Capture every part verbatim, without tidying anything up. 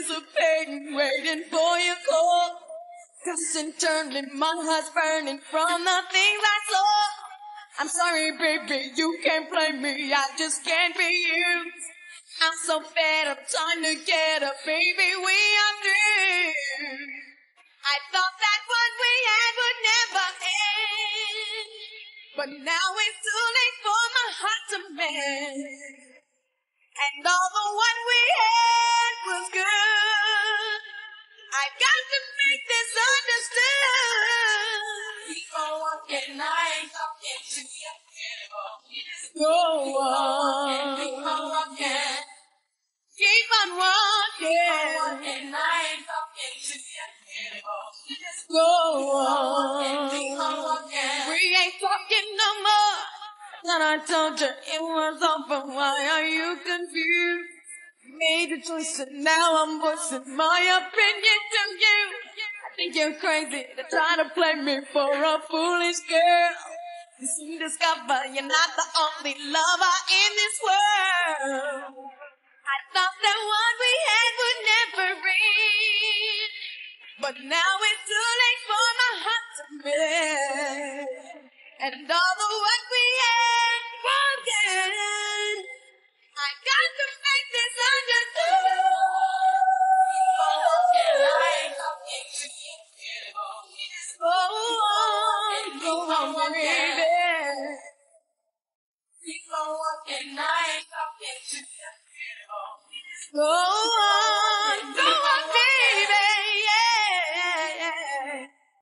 anticipating, waiting for your call. Cause internally my heart's burning from the things I saw. I'm sorry, baby, you can't blame me, I just can't be you. I'm so fed up trying to get up, baby, we are through. I thought that what we had would never end, but now it's too late for my heart to mend. And although what we had was good, I got to make this understood. Keep on walking, I ain't talking to you anymore. Go on. Keep on walking. Keep on walking. Keep on walking, I ain't talking to you anymore. Go on. Keep on walking. We ain't talking no more. Thought I told you it was over. Why are you confused? Made a choice and now I'm voicing my opinion to you. I think you're crazy to try to play me for a foolish girl. You soon discover you're not the only lover in this world. I thought that what we had would never end, but now it's too late for my heart to mend. And although what we had was good, I got to make this understood. Keep on walking, I ain't talking to you anymore. Go on, go on, baby. Keep on walking, I ain't talking to you anymore. Go on, go on, baby, yeah.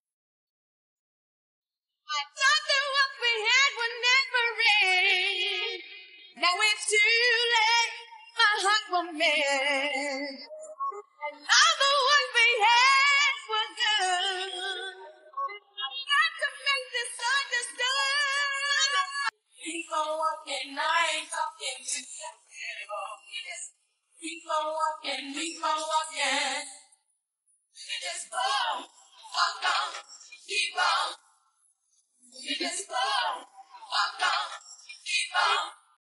I thought that what we had would never end. Now it's too late, my heart will mend. And although what we had was good, I've got to make this understood. Keep on walking, I ain't talking to you anymore. Keep on walking, keep on walking. You just go, walk on, keep on. You just go, walk on, keep on.